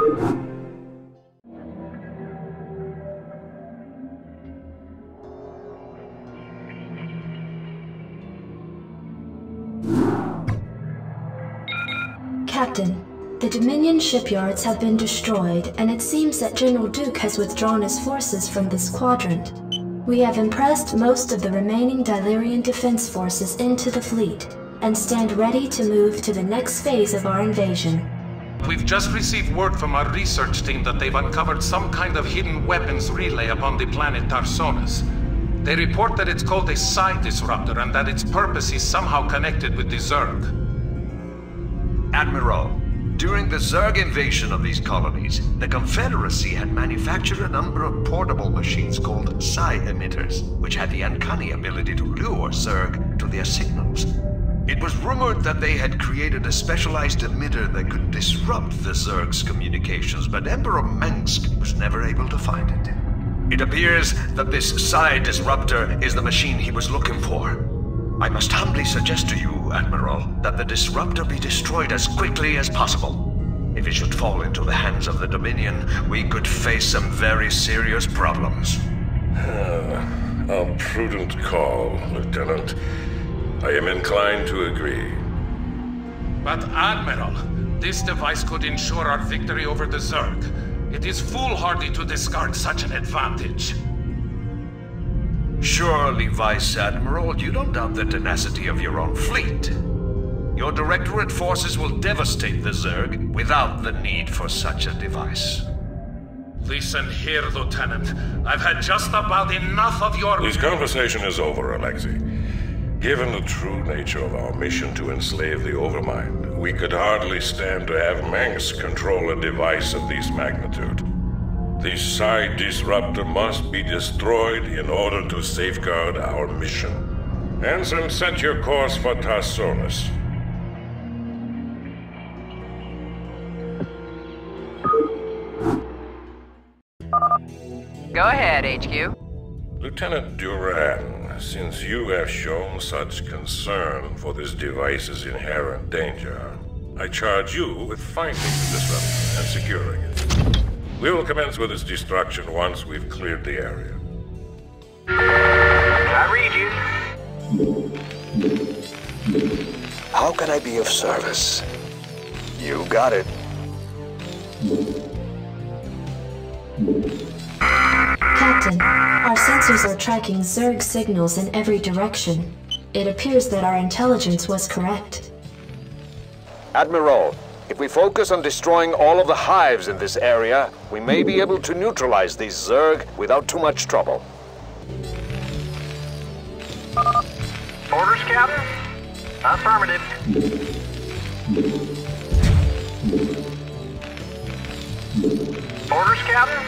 Captain, the Dominion shipyards have been destroyed, and it seems that General Duke has withdrawn his forces from this quadrant. We have impressed most of the remaining Dilerian defense forces into the fleet, and stand ready to move to the next phase of our invasion. We've just received word from our research team that they've uncovered some kind of hidden weapons relay upon the planet Tarsonis. They report that it's called a Psi Disruptor and that its purpose is somehow connected with the Zerg. Admiral, during the Zerg invasion of these colonies, the Confederacy had manufactured a number of portable machines called Psi emitters, which had the uncanny ability to lure Zerg to their signals. It was rumored that they had created a specialized emitter that could disrupt the Zerg's communications, but Emperor Mengsk was never able to find it. It appears that this Psi Disruptor is the machine he was looking for. I must humbly suggest to you, Admiral, that the Disruptor be destroyed as quickly as possible. If it should fall into the hands of the Dominion, we could face some very serious problems. A prudent call, Lieutenant. I am inclined to agree. But Admiral, this device could ensure our victory over the Zerg. It is foolhardy to discard such an advantage. Surely, Vice Admiral, you don't doubt the tenacity of your own fleet. Your Directorate forces will devastate the Zerg without the need for such a device. Listen here, Lieutenant. I've had just about enough of your— This conversation is over, Alexei. Given the true nature of our mission to enslave the Overmind, we could hardly stand to have Mengsk control a device of this magnitude. The Psi Disruptor must be destroyed in order to safeguard our mission. Ensign, set your course for Tarsonis. Go ahead, HQ. Lieutenant Duran, since you have shown such concern for this device's inherent danger, I charge you with finding the disruptor and securing it. We will commence with its destruction once we've cleared the area. I read you. How can I be of service? You got it. Captain, our sensors are tracking Zerg signals in every direction. It appears that our intelligence was correct. Admiral, if we focus on destroying all of the hives in this area, we may be able to neutralize these Zerg without too much trouble. Orders, Captain? Affirmative. Orders, Captain?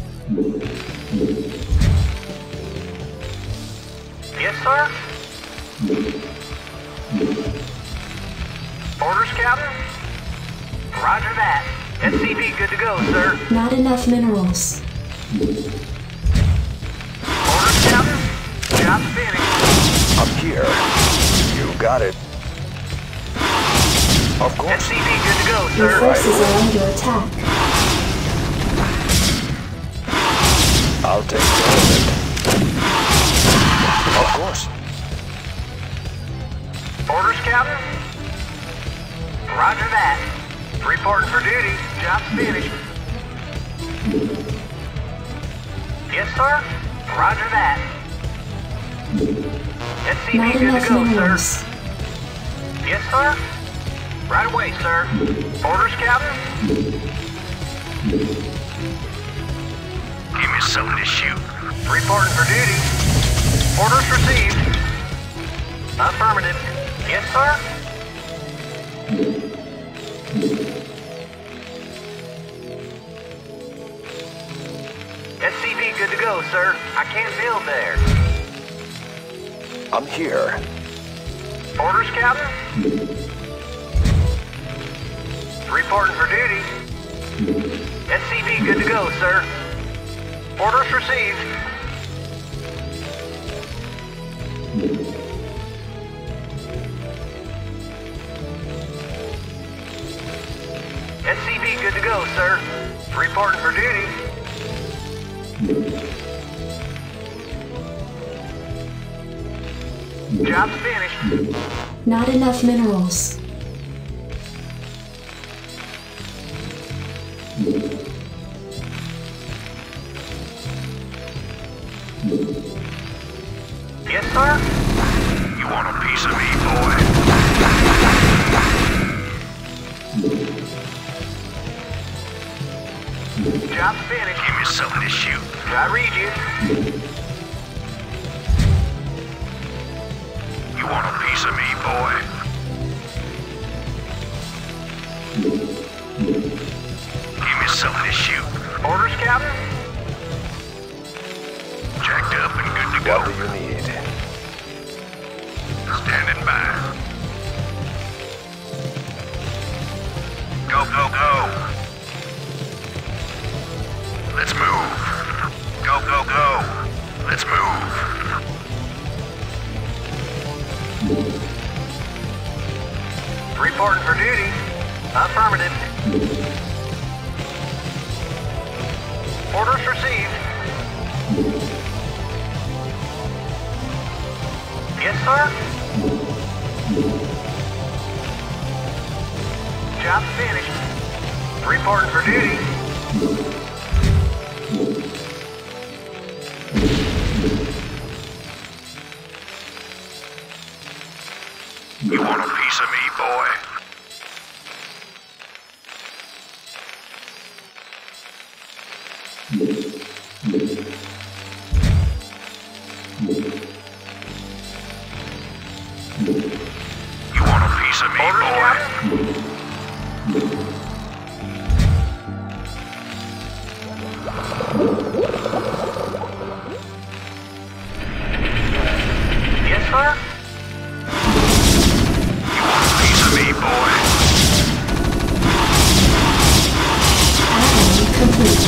Yes, sir? Orders, Captain? Roger that. SCV good to go, sir. Not enough minerals. Orders, Captain? Job's finished. I'm here. You got it. Of course. SCV good to go, Your sir. forces are under attack. I'll take care of it. Of course. Orders, Captain? Roger that. Reporting for duty. Job's finished. Yes, sir? Roger that. SCV Not good to enough go, minerals. sir. Yes, sir? Right away, sir. Orders, Captain? Give me something to shoot. Reporting for duty. Orders received. Affirmative. Yes, sir? SCV good to go, sir. I can't build there. I'm here. Orders, Captain? Reporting for duty. SCV good to go, sir. Orders received. SCV good to go, sir. Reporting for duty. Job's finished. Not enough minerals. Yes, sir? You want a piece of me, boy? Job's finished. Give me something to shoot. I read you. You want a piece of me, boy? Give me something to shoot. Orders, Captain? Jacked up and good to go. What do you need? Standing by. Go, go, go. Let's move. Go, go, go. Let's move. Reporting for duty. Affirmative. Orders received. Yes, sir? Job's finished. Reporting for duty. You want a piece of me, boy? You want a piece of me, Orders, boy? Captain? Yes, sir? You want a piece of me, boy? Add-on complete.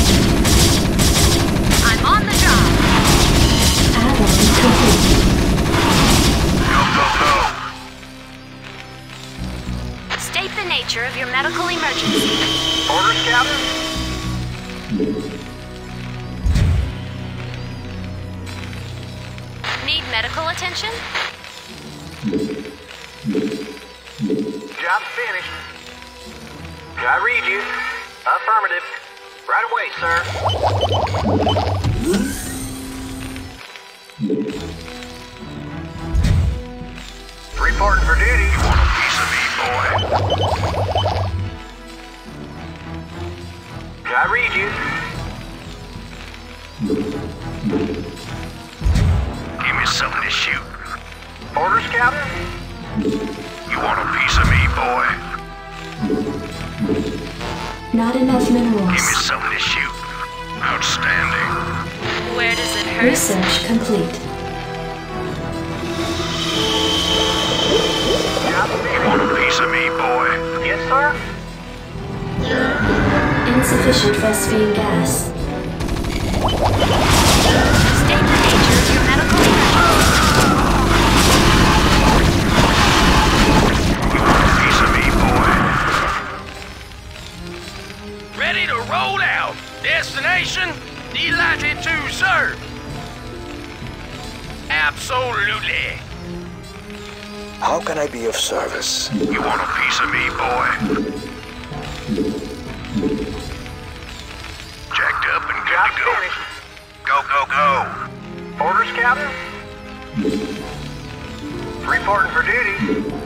I'm on the job. Add-on complete. Go, go, go. State the nature of your medical emergency. Orders, Captain? Need medical attention? Job's finished. I read you. Affirmative. Right away, sir. Reporting for duty. You want a piece of me, boy? I read you. Give me something to shoot. Orders, Captain? You want a piece of me, boy? Not enough Give me minerals. something to shoot. Outstanding. Where does it hurt? Research complete. Job's You finished. want a piece of me, boy? Yes, sir? Insufficient phosphine gas. State the nature of your medical emergency. You want a piece of me, boy? Ready to roll out. Destination? Delighted to serve. Absolutely. How can I be of service? You want a piece of me, boy? Jacked up and good Job's to go. finished. Go, go, go. Orders, Captain? Reporting for duty.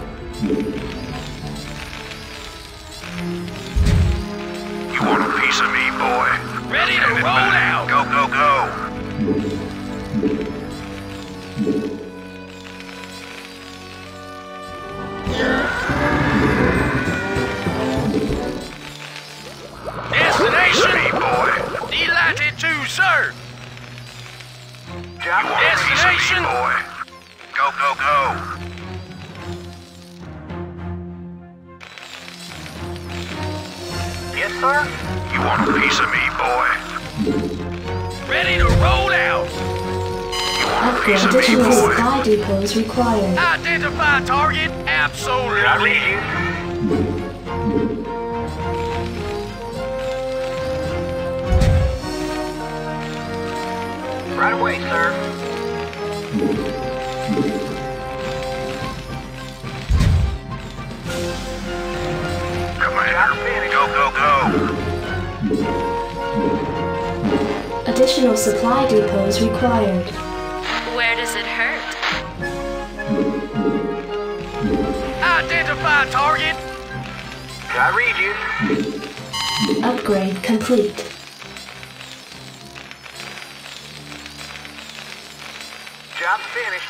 You want a piece of me, boy? Ready to roll out. Go, go, go. Destination? Me, boy. Delighted to serve. Job You want a piece of Destination? me, boy? Go, go, go. Yes, sir? You want a piece of me, boy? Ready to roll out. You want a Upgrade piece of me, additional boy? supply depots required. Identify target. I Absolutely. read you. away, sir. Commander, go, go, go! Additional supply depots required. Where does it hurt? Identify target. I read you. Upgrade complete. Job's finished.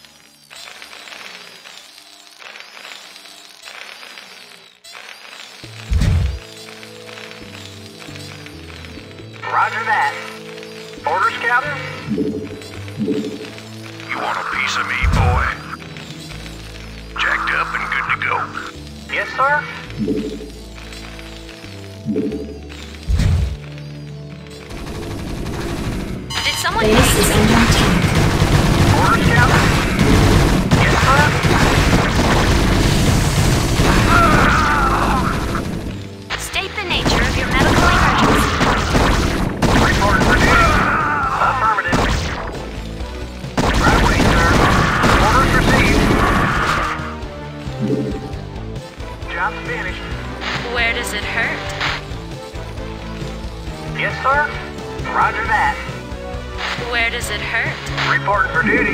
Roger that. Orders, Captain? You want a piece of me, boy? Jacked up and good to go. Yes, sir? Did someone Base is under attack. Orders, Captain? Yes, sir? state the nature of your medical emergency? Reporting for duty. Affirmative. Right away, sir. Orders received. Job's finished. Where does it hurt? Yes, sir? Roger that. Where does it hurt? Reporting for duty.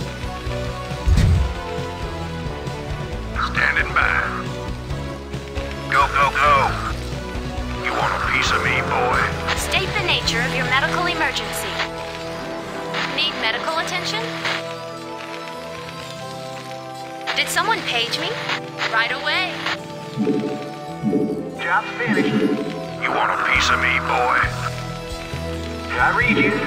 Standing by. Go, go, go! You want a piece of me, boy? State the nature of your medical emergency. Need medical attention? Did someone page me? Right away. Job's finished. You want a piece of me, boy? I read you.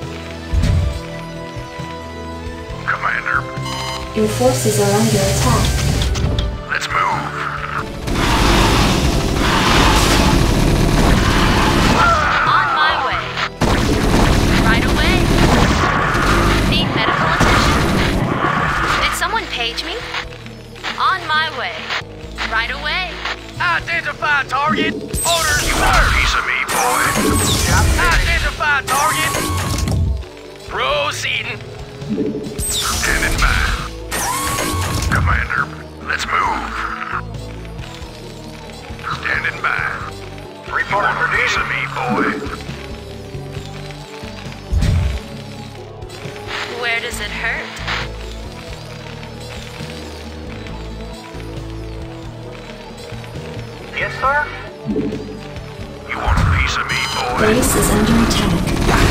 Commander, Your forces are under attack. let's move. On my way. Right away. Need medical attention? Did someone page me? On my way. Right away. Identify target. Orders, You want a sir. piece of me, boy? Identify target. Proceeding. Standing by. Commander, let's move. Standing by. You Reporting want for a piece duty. of me, boy? Where does it hurt? Yes, sir? You want a piece of me, boy? Base is under attack.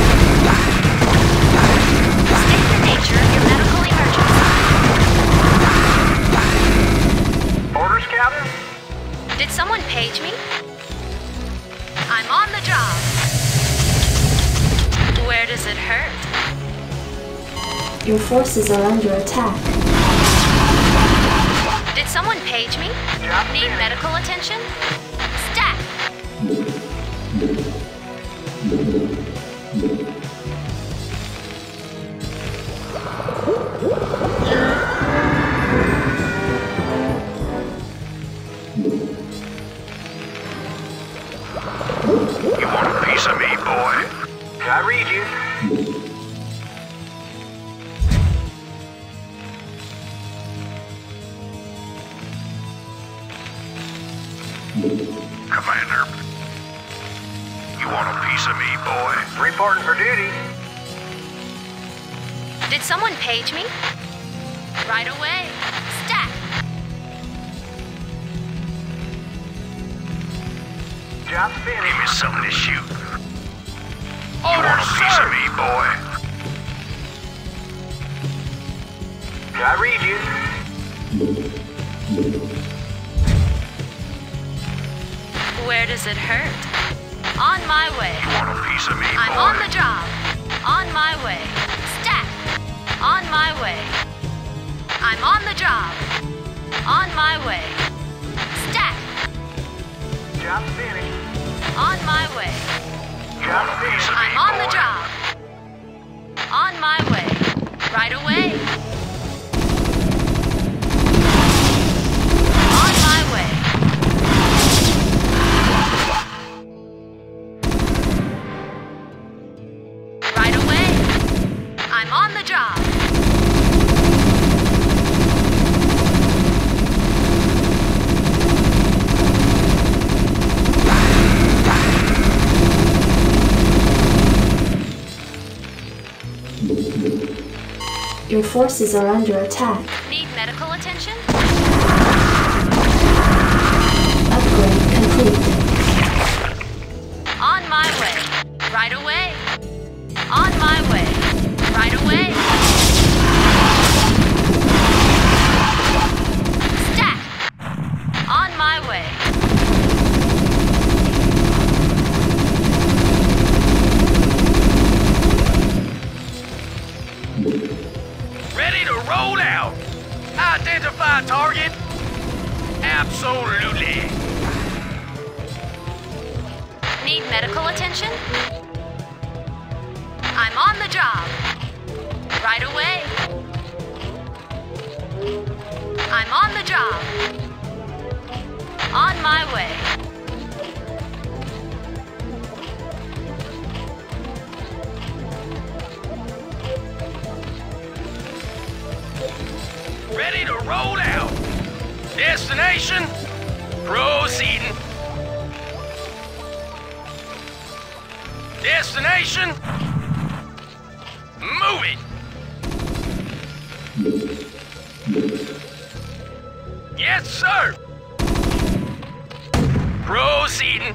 State the nature of your medical emergency. Orders, Captain? Did someone page me? I'm on the job. Where does it hurt? Your forces are under attack. Did someone page me? Need medical attention? Stat! You want a piece of me, boy? I read you. Commander, you want a piece of me, boy? Reporting for duty. Did someone page me? Right away. Stat! Job's Give finished. me something to shoot. You want a Orders, piece of sir. me, boy? I read you. Where does it hurt? On my way. You want a piece of me, boy? I'm on the job. On my way. Stat! On my way. I'm on the job. On my way. Stat! Job's finished. On my way. You want a piece of me, I'm on the boy? job. On my way. Right away. On my way. Right away. Your forces are under attack. Need medical attention? Upgrade complete. On my way. Right away. On my way. Right away. Stat! On my way. Ready to roll out. Identify target. Absolutely. Need medical attention? I'm on the job. Right away. I'm on the job. On my way. Ready to roll out. Destination? Proceeding. Destination? Move it. Yes, sir. Proceeding.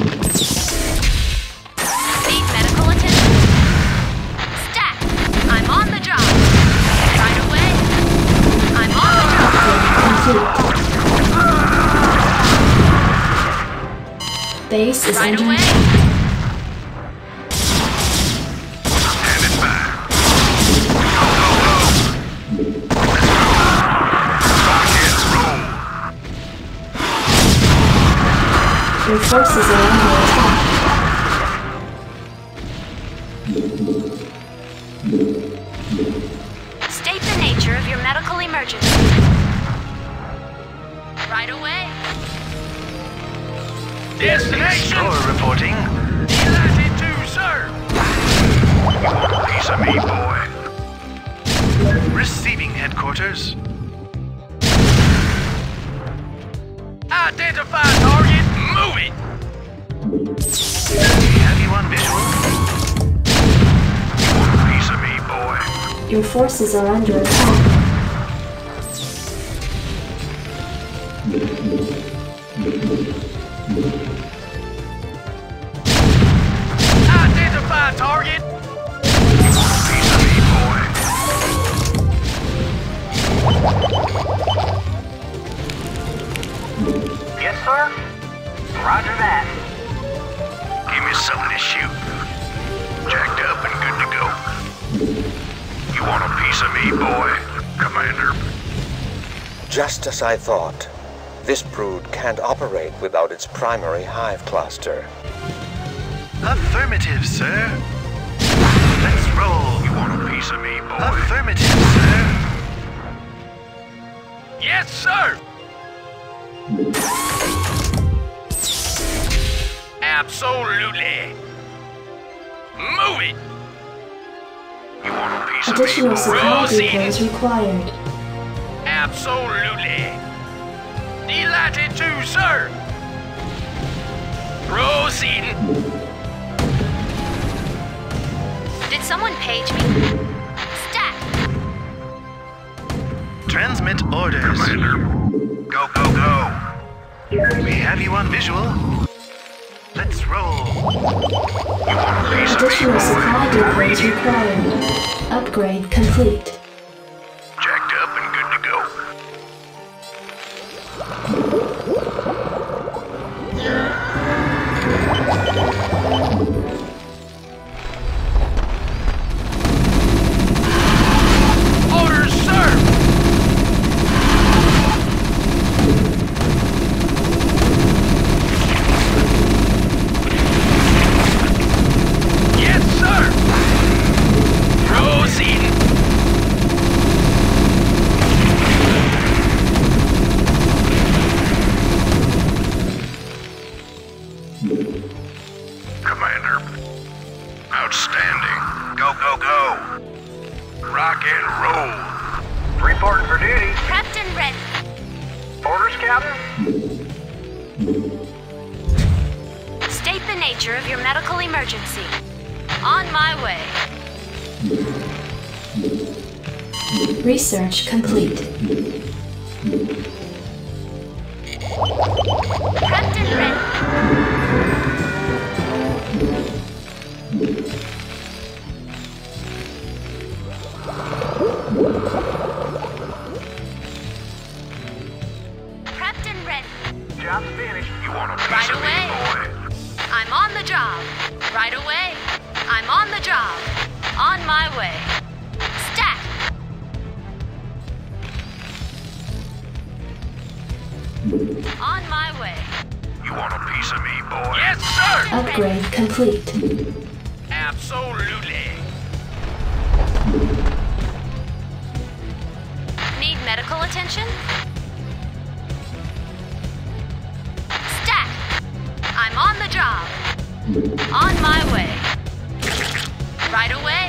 Need medical attention? Stat! I'm on the job. Right away. I'm on the job. Complete. Base is Right under away. attack. Standing by. Rockets roll. Your forces are under attack. State the nature of your medical emergency. Right away. Destination? Explorer reporting. Delighted to serve. You want a piece of me, boy? Receiving headquarters. Identify target. Move it. Have you on visual? You want a piece of me, boy? Your forces are under attack. Identify target. You want a piece of me, boy? Yes, sir? Roger that. Give me something to shoot. Jacked up and good to go. You want a piece of me, boy? Commander. Just as I thought. This brood can't operate without its primary hive cluster. Affirmative, sir. Let's roll. You want a piece of me, boy? Affirmative, sir. Yes, sir. Absolutely. Move it. You want a piece of Additional me, boy? supply depots required. Absolutely. Delighted to serve. Proceeding. Did someone page me? Stat! Transmit orders. Commander. Go, go, go. We have you on visual. Let's roll. You want a piece of me, Additional supply boy? depots required. Upgrade complete. Jacked up and good to go. Orders, sir. Yes, sir. Proceeding. Commander. Outstanding. Go, go, go. Rock and roll. Reporting for duty. Prepped and ready. Orders, Captain? State the nature of your medical emergency. On my way. Research complete. Captain Red. Captain Red. Job's finished. You want a piece Right of me, away. boy? I'm on the job. Right away. I'm on the job. On my way. Stat. On my way. You want a piece of me, boy? Yes, sir! Upgrade complete. Absolutely. Need medical attention? Stat. I'm on the job. On my way. Right away.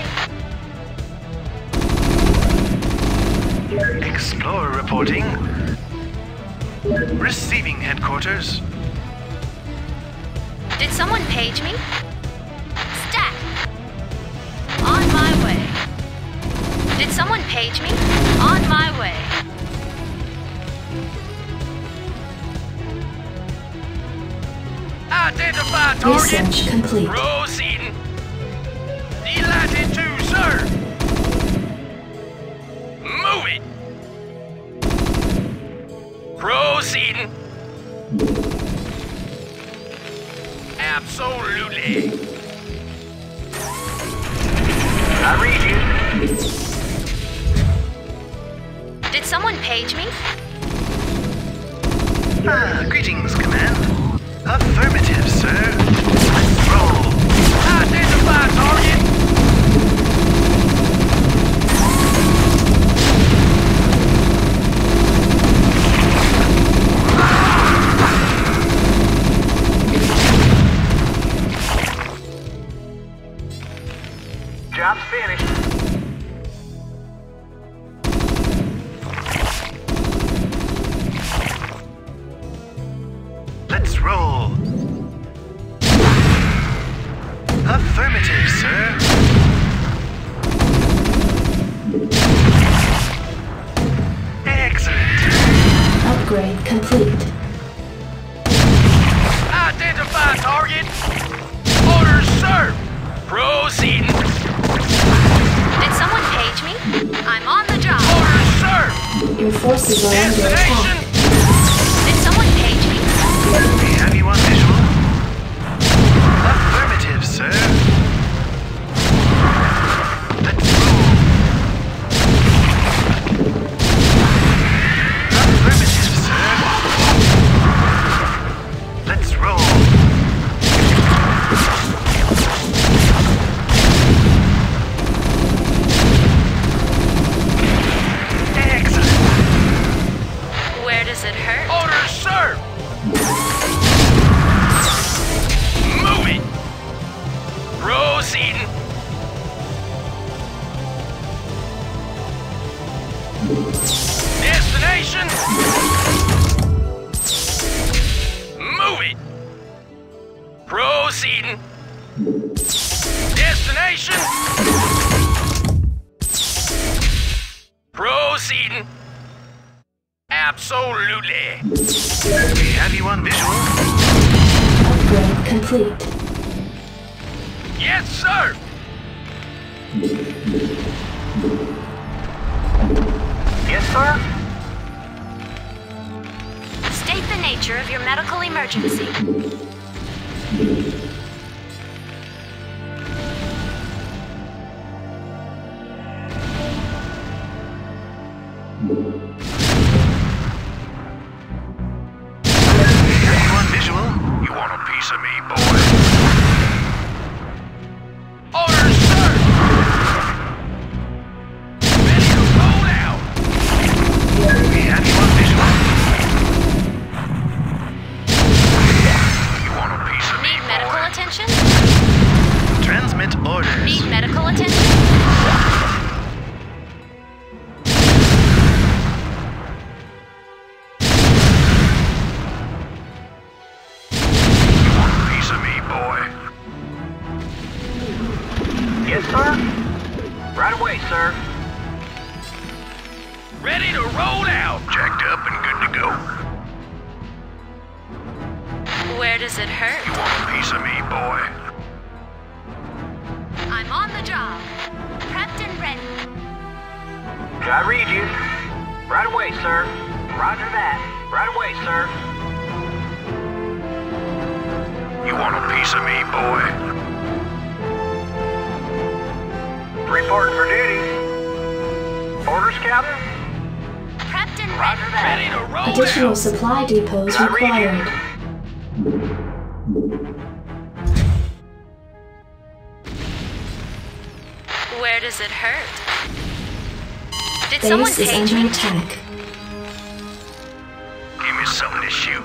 Explorer reporting. Receiving headquarters. Did someone page me? Stat. On my way. Did someone page me? On my way. Identify target. Research complete. Proceeding. Delighted to, sir. Move it. Proceeding. Absolutely. I read you. Did someone page me? Greetings, Command. Affirmative, sir. Let's roll. Identify target. Job's finished. Let's roll. Affirmative, sir. Excellent. Upgrade complete. Identify target. Orders, sir. Proceeding. Did someone page me? I'm on the job. Orders, sir. Your forces are under Destination. attack. Did someone page me? We have you on visual. Affirmative, sir. Let's roll. Affirmative, sir. Let's roll. Excellent. Where does it hurt? Orders, sir. Move it. Proceeding. Destination. Move it. Proceeding. Destination. Proceeding. Absolutely. We have you on visual. Upgrade complete. Yes, sir. Yes, sir? State the nature of your medical emergency. Have you on visual. You want a piece of me, boy? Orders, sir. Ready to roll out. We have you on visual. You want a piece of me, Need medical boy? attention? Transmit orders. Need medical attention? You want a piece of me, boy? Yes, sir? Right away, sir. Ready to roll out. Jacked up and good to go. Where does it hurt? You want a piece of me, boy? I'm on the job. Prepped and ready. I read you. Right away, sir. Roger that. Right away, sir. You want a piece of me, boy? Reporting for duty. Orders, Captain? Prepped and Roger that. Ready to roll Additional out. supply depots I read you. required. Where does it hurt? Did someone Base is page under me? attack. Give me something to shoot.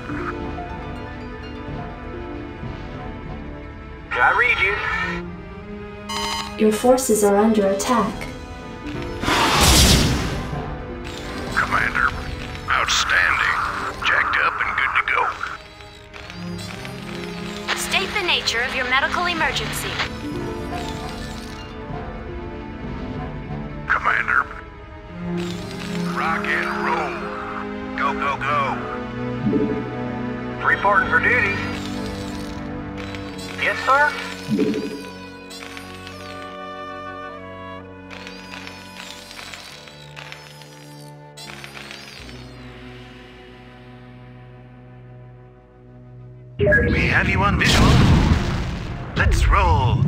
I read you. Your forces are under attack. Commander, outstanding. Jacked up and good to go. State the nature of your medical emergency. Commander. Rock and roll. Go, go, go. Reporting for duty. Yes, sir? We have you on visual. Let's roll.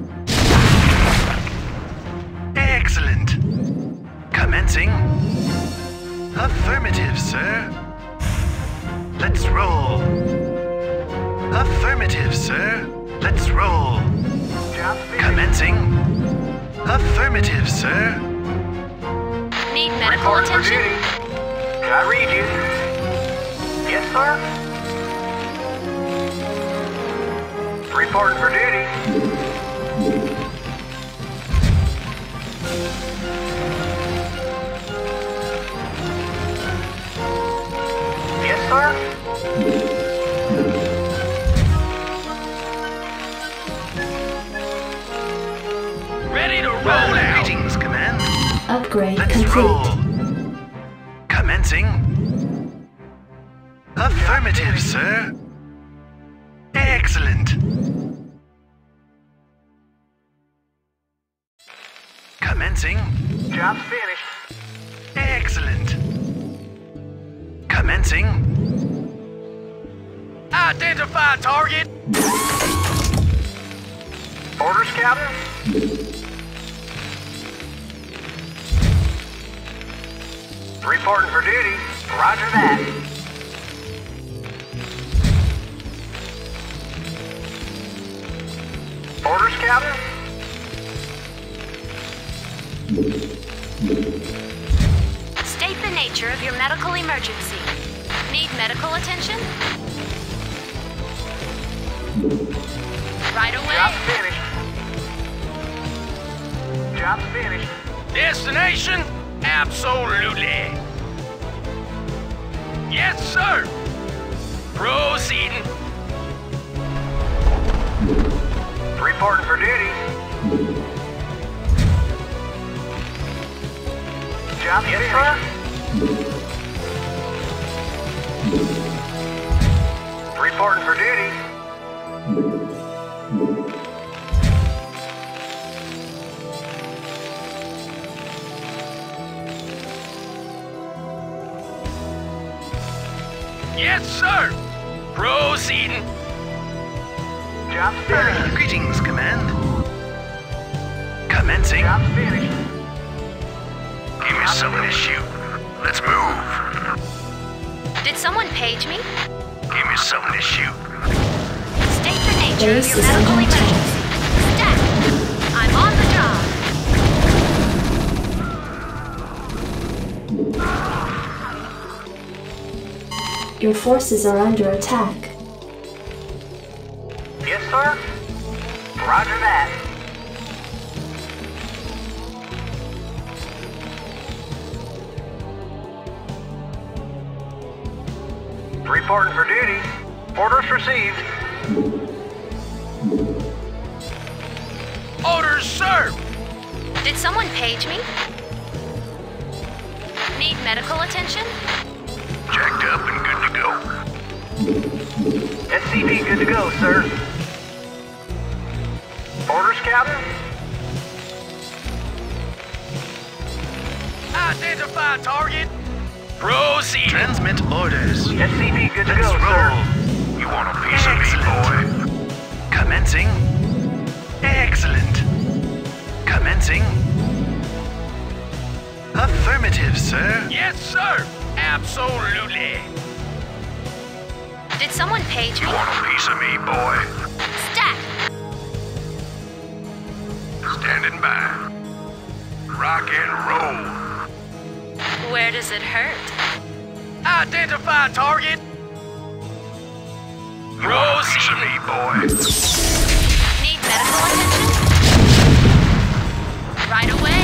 Excellent. Commencing. Affirmative, sir. Let's roll. Affirmative, sir. Let's roll. Job finished. Commencing. Affirmative, sir. Need medical Reporting for attention? duty. I read you. Yes, sir? Reporting for duty. Yes, sir? Ready to roll out. Greetings, command. Upgrade Let's complete. roll. Commencing. Affirmative, sir. Excellent. Commencing. Job's finished. Excellent. Commencing. Identify target. Orders, Captain? Reporting for duty. Roger that. Orders, Captain? State the nature of your medical emergency. Need medical attention? Right away. Job's finished. Job's finished. Destination? Absolutely. Yes, sir. Proceeding. Reporting for duty. Job's finished. Sir? Reporting for duty. Yes, sir. Proceeding. Job's finished. Greetings, command. Commencing. Job's finished. Give me something to shoot. Let's move. Did someone page me? Give me something to shoot. State the nature of Base your is medical under attack. emergency. Stat. I'm on the job. Your forces are under attack. Yes, sir? Roger that. Reporting for duty. Orders received. Orders, sir. Did someone page me? Need medical attention? Jacked up and good to go. SCV good to go, sir. Orders, Captain? Identify target. Proceed. Transmit orders. SCV good to Let's go, roll. sir. You want a piece of me, boy? Commencing. Excellent. Commencing. Affirmative, sir. Yes, sir. Absolutely. Did someone page You me? want a piece of me, boy? Stat! Standing by. Rock and roll. Where does it hurt? Identify target. You want a piece of me, boy? Need medical attention? Right away.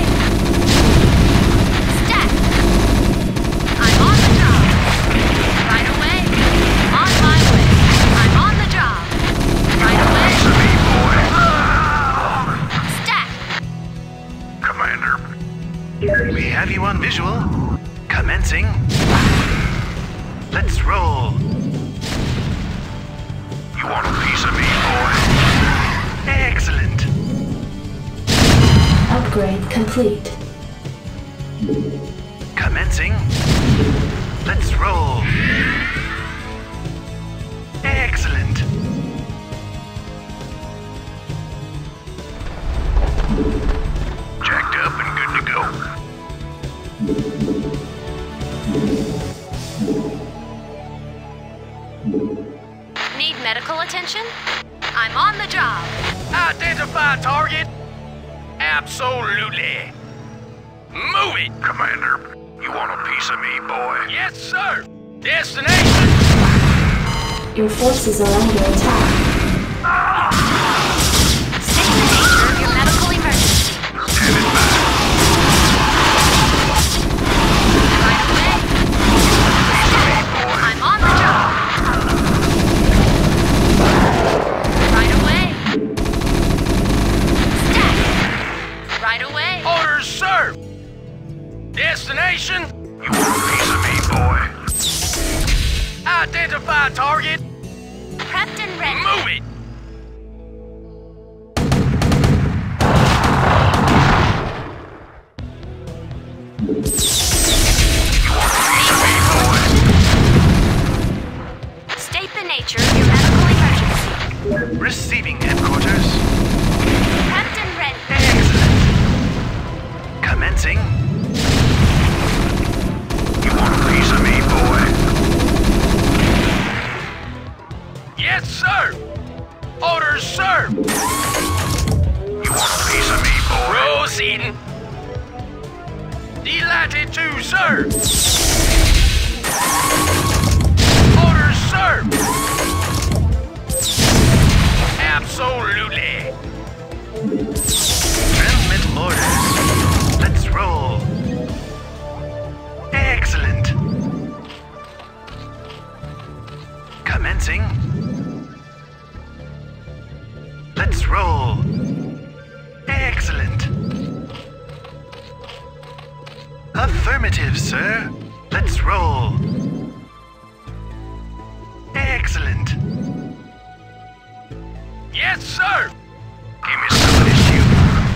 Stat! I'm on the job. Right away. On my way. I'm on the job. Right away. Piece of me, boy. Stat! Commander. We have you on visual. Commencing. Let's roll. You want a piece of me, boy? Excellent. Upgrade complete. Commencing. Let's roll. Excellent. Jacked up and good to go. Need medical attention? I'm on the job. Identify target. Absolutely. Move it. Commander, you want a piece of me, boy? Yes, sir. Destination. Your forces are under attack. State the nature of your medical emergency. Standing by. Right away. I'm on the job. Right away. Stat. Right away. Orders, sir. Destination. You want a piece of me, boy? Identify target. Prepped and ready. Move it. State the nature of your medical emergency. Receiving headquarters. Prepped and ready. Excellent. Commencing. You want a piece of me, boy? Yes, sir. Orders, sir. You want a piece of me, boy? Proceeding. Delighted to, sir. Orders, sir. Absolutely. Transmit orders. Let's roll. Excellent. Commencing. Let's roll. Excellent. Affirmative, sir. Let's roll. Excellent. Yes, sir. Give me some issue.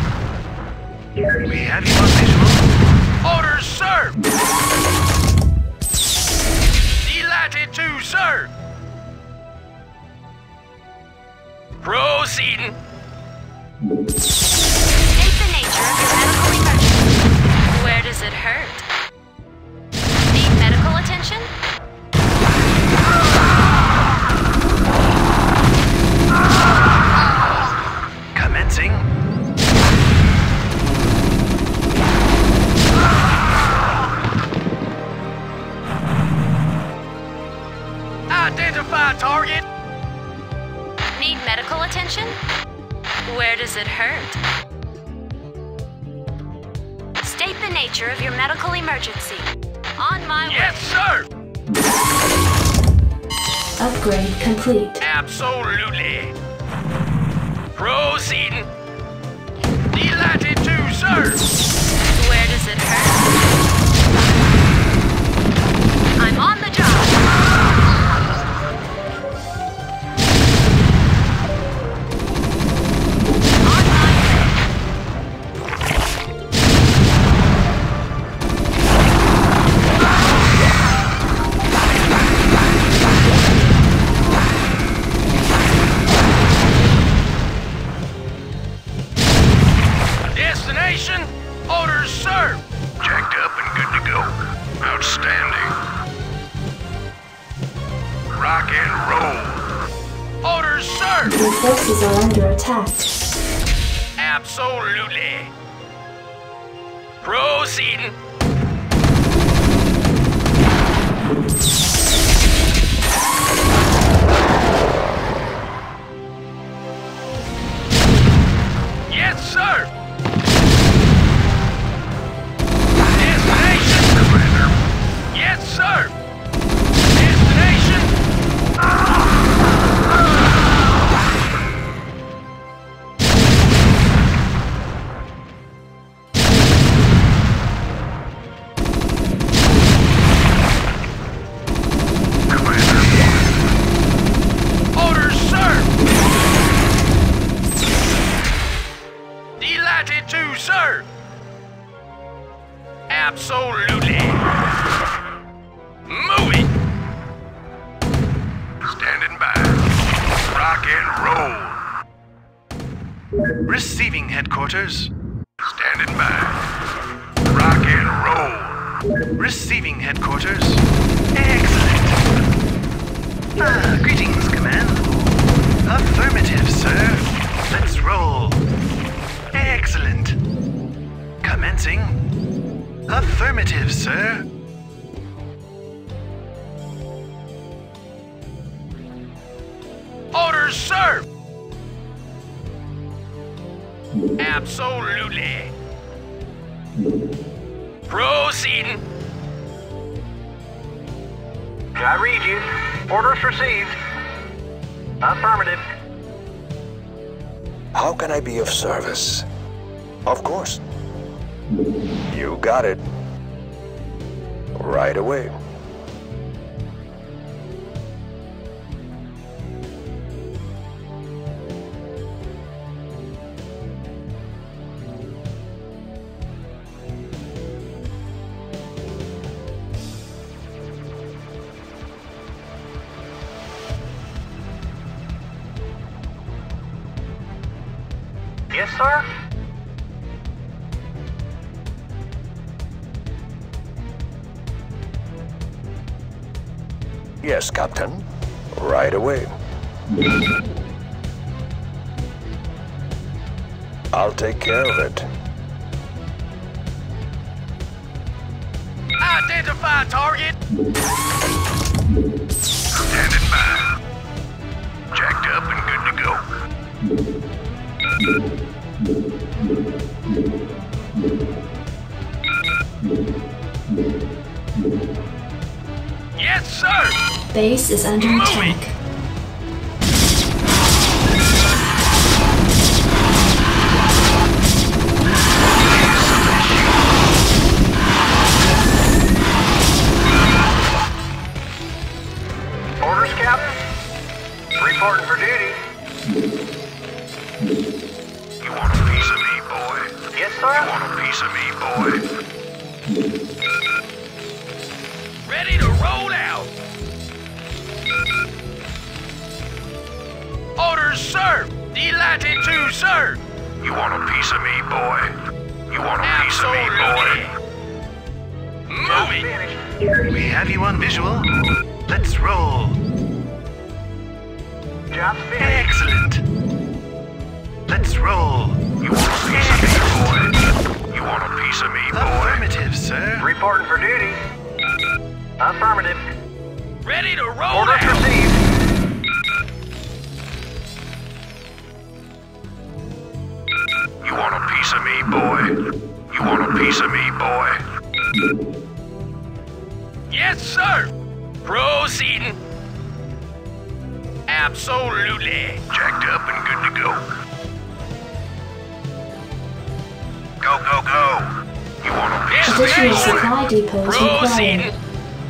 We have you on visual. Orders, sir. Delighted to, sir. Proceeding. State the nature of your medical emergency. Where does it hurt? Need medical attention? Commencing. Identify target. Need medical attention? Where does it hurt? State the nature of your medical emergency. On my way. Yes, sir. Upgrade complete. Absolutely. Proceeding. Delighted to, sir. Where does it hurt? under attack. Absolutely. Proceeding. Yes, sir. Destination, Commander. Yes, sir. Destination. Sir! Absolutely! Moving! Standing by. Rock and roll. Receiving headquarters. Standing by. Rock and roll. Receiving headquarters. Excellent. Greetings, Command. Affirmative, sir. Let's roll. Excellent. Commencing. Affirmative, sir. Orders, sir! Absolutely. Proceeding. I read you. Orders received. Affirmative. How can I be of service? Of course. You got it. Right away. Yes, sir? Yes, Captain. Right away. I'll take care of it. Identify target. Standing by. Jacked up and good to go. Yes, sir! Base is under attack. Orders, Captain? Reporting for duty. You want a piece of me, boy? Yes, You sir? want a piece of me, boy? Ready to roll out. Orders, sir! Delighted to, sir! You want a piece of me, boy? You want a piece of me, Absolutely. boy? Moving. Finished. We have you on visual. Let's roll. Job's finished. Excellent. Let's roll. You want a piece of me, boy? You want a piece of me, boy? Affirmative, sir. Reporting for duty. Affirmative. Ready to roll Orders out. received. You want a piece of me, boy? You want a piece of me, boy? Yes, sir! Proceeding. Absolutely. Jacked up and good to go. Go, go, go. You want a piece of me, Additional boy? supply depots Proceeding. required.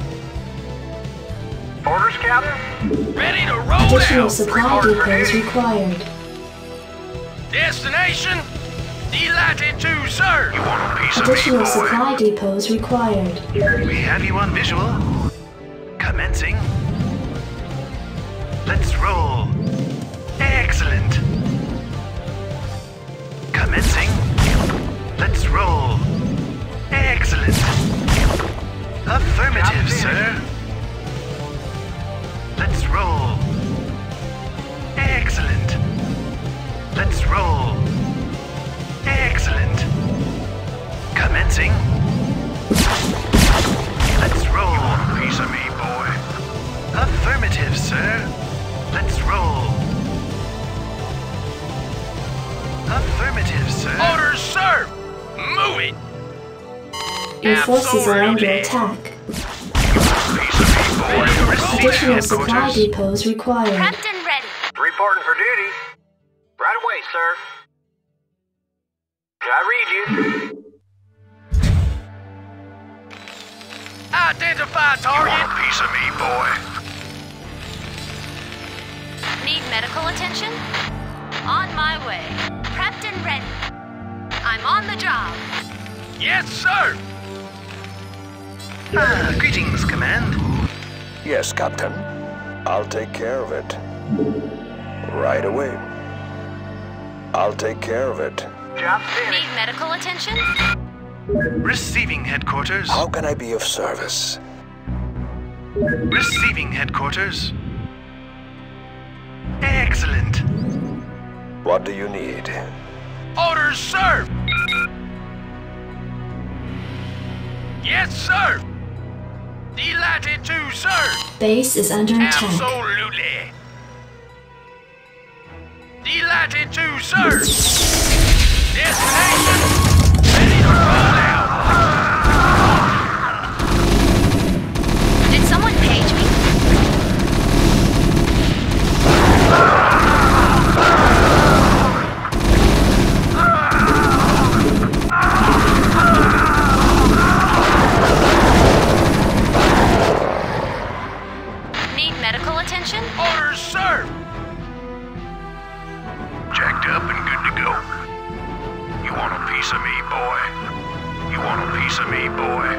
Orders, Captain? Ready to roll Additional out. supply Reporting for depots duty. required. Destination. Delighted to, sir! You want a piece of me, Additional boy? supply depots required. We have you on visual. Commencing. Let's roll. Excellent. Commencing. Let's roll. Excellent. Affirmative, sir. Let's roll. Excellent. Affirmative, sir. Orders, sir! Move it! Your forces are under attack. Additional supply depots required. Prepped and ready. Reporting for duty. Right away, sir. I read you. Identify target! Want a piece of me, boy? Need medical attention? On my way. Prepped and ready. I'm on the job. Yes, sir! Greetings, Command. Yes, Captain. I'll take care of it. Right away. I'll take care of it. Job finished. Need medical attention? Receiving headquarters. How can I be of service? Receiving headquarters. Excellent. What do you need? Orders, sir! Yes, sir! Delighted to, sir! Base is under attack. Absolutely! Delighted to, sir! Destination! Ready to roll out! Did someone page me? Need medical attention? Orders, sir! Jacked up and good to go. You want a piece of me, boy? You want a piece of me, boy?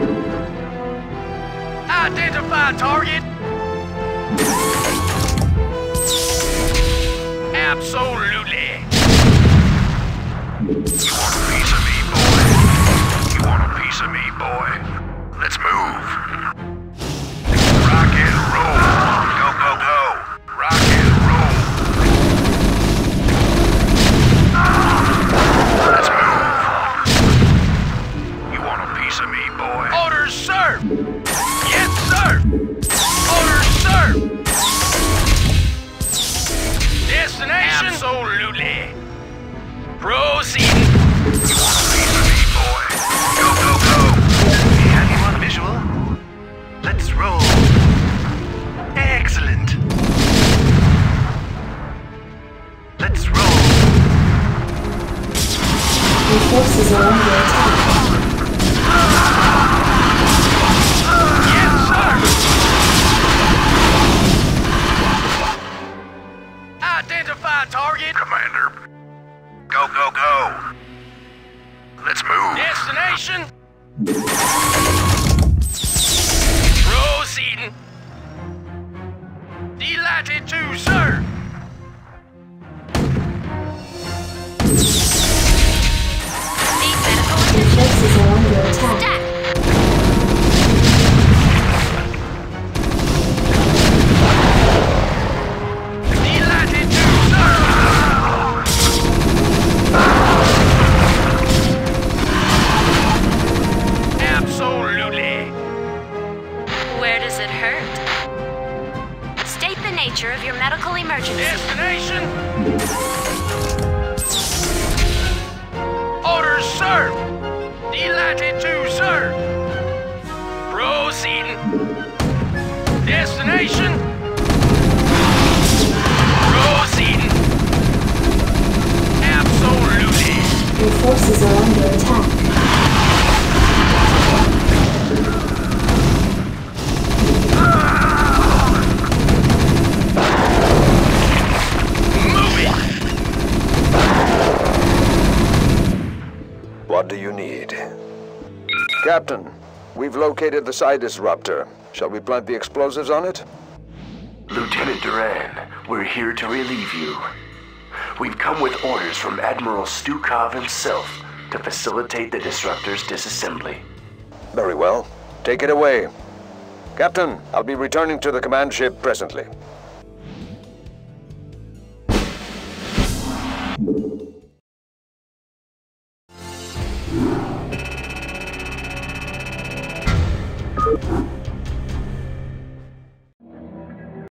Identify target! Absolutely! You want a piece of me, boy? You want a piece of me, boy? Let's move. Rock and roll. Go, go, go. Rock and roll. Let's move. You want a piece of me, boy? Orders, sir! Yes, sir! Orders, sir! Destination? Absolutely! Proceeding! You want a piece of me, boy? Go, go, go. We have you on visual. Let's roll. Excellent. Let's roll. Your forces are under attack. Yes, sir! Identify target! Commander. Go, go, go. Let's move. Destination? Proceeding. Delighted to, sir! Need medical Your attention? forces are under attack. Stack! Delighted to, sir! Absolutely! Where does it hurt? State the nature of your medical emergency. Destination? Orders, sir! Delighted to, sir! Proceeding. Destination? Proceeding. Absolutely. Your forces are under attack. Move it. What do you need? Captain, we've located the Psi Disruptor. Shall we plant the explosives on it? Lieutenant Duran, we're here to relieve you. We've come with orders from Admiral Stukov himself to facilitate the Disruptor's disassembly. Very well. Take it away. Captain, I'll be returning to the command ship presently.